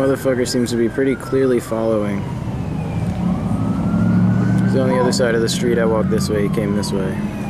Motherfucker seems to be pretty clearly following. He's on the other side of the street. I walked this way, he came this way.